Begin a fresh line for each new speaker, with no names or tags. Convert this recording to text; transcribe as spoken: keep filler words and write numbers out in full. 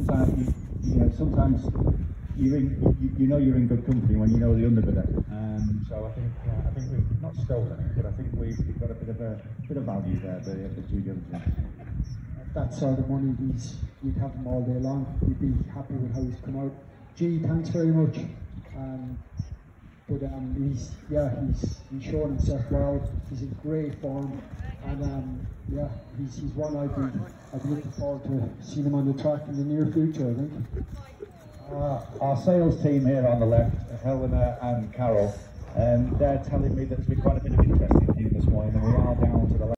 sometimes you, you know sometimes you're in, you, you know you're in good company when you know the underbidder. Um, so I think uh, I think we've not stolen it, but I think we've, we've got a bit of a bit of value there, the, the due diligence.
That sort of money, he's, we'd have him all day long. We'd be happy with how he's come out. Gee, thanks very much. Um, but um, he's yeah, he's he's shown himself well. He's in great form, and um, yeah, he's he's one I'd be I'd be looking forward to seeing him on the track in the near future, I think.
Uh, our sales team here on the left, Helena and Carol, um, they're telling me that there's been quite a bit of interest in him this morning, and we are down to the left.